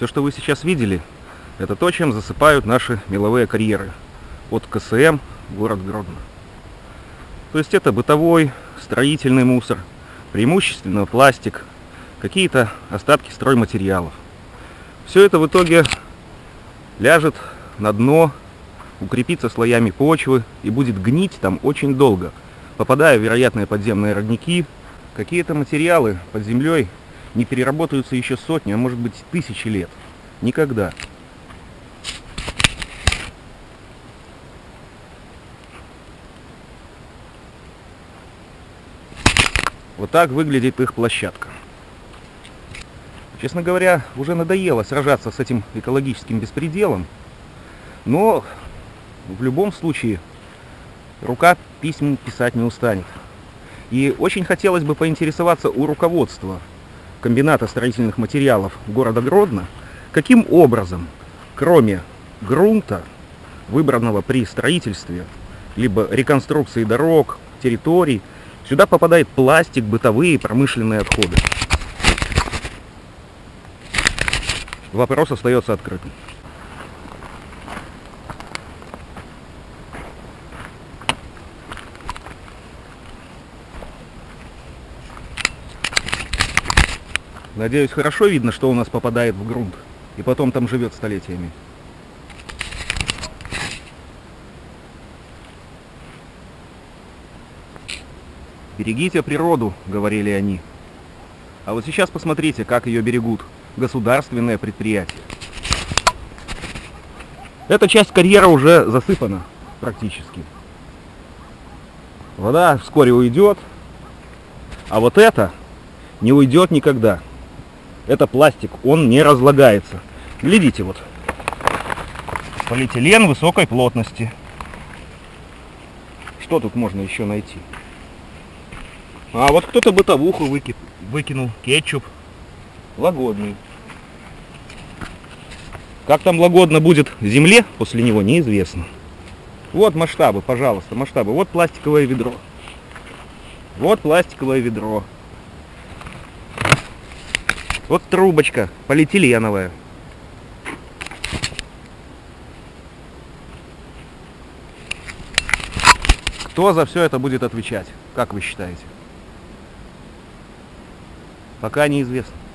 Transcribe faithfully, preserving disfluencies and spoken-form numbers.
То, что вы сейчас видели, это то, чем засыпают наши меловые карьеры от ка эс эм, город Гродно. То есть это бытовой, строительный мусор, преимущественно пластик, какие-то остатки стройматериалов. Все это в итоге ляжет на дно, укрепится слоями почвы и будет гнить там очень долго, попадая в вероятные подземные родники. Какие-то материалы под землей не переработаются еще сотни, а может быть тысячи лет. Никогда. Вот так выглядит их площадка. Честно говоря, уже надоело сражаться с этим экологическим беспределом, но в любом случае рука письма писать не устанет. И очень хотелось бы поинтересоваться у руководства комбината строительных материалов города Гродно, каким образом, кроме грунта, выбранного при строительстве, либо реконструкции дорог, территорий, сюда попадает пластик, бытовые и промышленные отходы. Вопрос остается открытым. Надеюсь, хорошо видно, что у нас попадает в грунт и потом там живет столетиями. «Берегите природу», — говорили они. А вот сейчас посмотрите, как ее берегут государственные предприятия. Эта часть карьера уже засыпана практически. Вода вскоре уйдет, а вот это не уйдет никогда. Это пластик, он не разлагается. Глядите, вот. Полиэтилен высокой плотности. Что тут можно еще найти? А вот кто-то бытовуху выки... выкинул. Кетчуп. Лагодный. Как там лагодно будет земле после него, неизвестно. Вот масштабы, пожалуйста, масштабы. Вот пластиковое ведро. Вот пластиковое ведро. Вот трубочка полиэтиленовая. Кто за все это будет отвечать? Как вы считаете? Пока неизвестно.